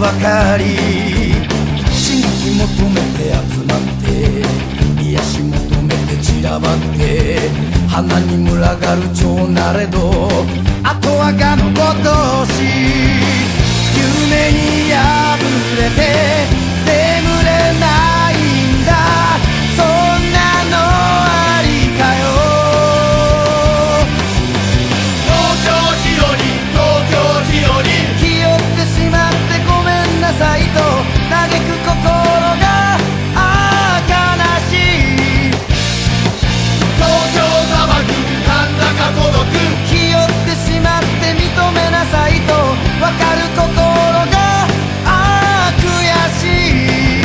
ばかり。刺激求めて集まって癒し求めて散らばって花に群がる蝶なれどあとはがのごとし夢に破れて眠れないんだそんなのありかよ東京日和東京日和気負ってしまってごめんなさいと嘆く心が悲しい東京砂漠なんだか孤独気負ってしまって認めなさいとわかる心が悔しい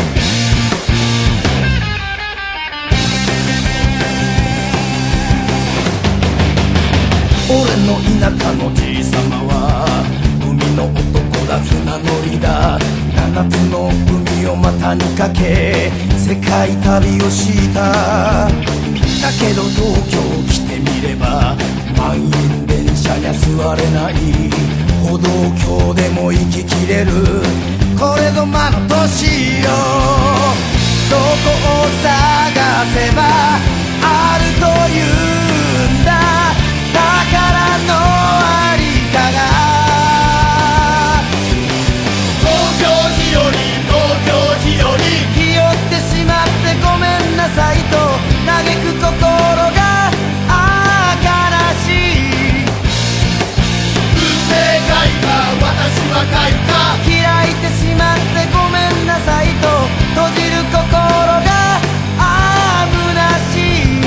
俺の田舎のじいさまは海の男だ船乗りだ7つの海を股にかけ世界旅をしただけど東京来てみれば満員電車にゃ座れない歩道橋でも行ききれるこれぞ魔の年よどこを探せばあるというんだ宝のありかが東京日和東京日和気負ってしまってごめんなさいと嘆く心が悲しい運命書いた私は書いた開いてしまってごめんなさいと閉じる心が虚しい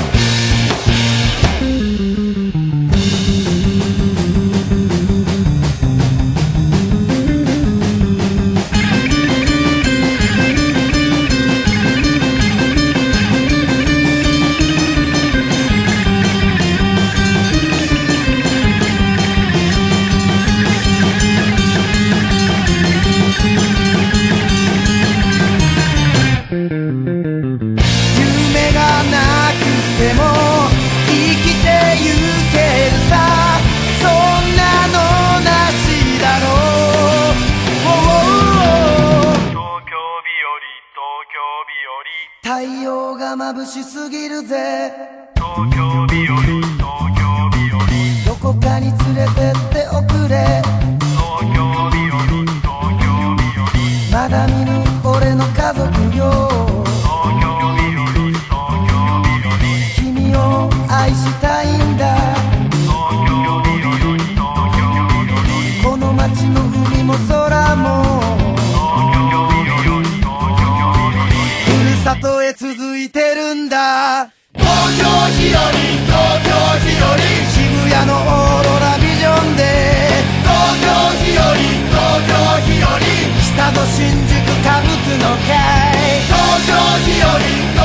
太陽が眩しすぎるぜ東京日和東京日和どこかに連れてっておくれ東京日和東京日和まだ見ぬ俺の家族よ東京日和東京日和君を愛したいんだ東京日和東京日和この街の海も空も里へ続いてるんだ東京日和東京日和渋谷のオーロラビジョンで東京日和東京日和北と新宿歌舞伎の会東京日和